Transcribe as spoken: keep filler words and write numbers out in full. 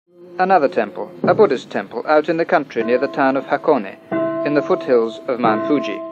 Another temple, a Buddhist temple, out in the country near the town of Hakone, in the foothills of Mount Fuji.